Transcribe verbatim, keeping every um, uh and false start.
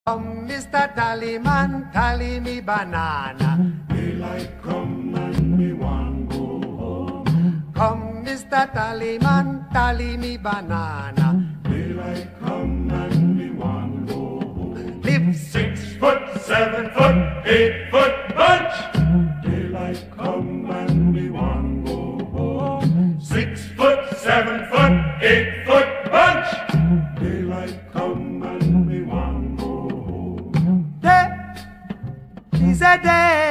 Come, Mister Tallyman, tally me banana. Daylight come and me want go home. Come, Mister Tallyman, tally me banana. Daylight come and me want go home. Live Six foot, seven foot, eight foot bunch. Daylight come and me want go home. Six foot, seven foot, eight foot bunch. Daylight come and me want go home. day is a day.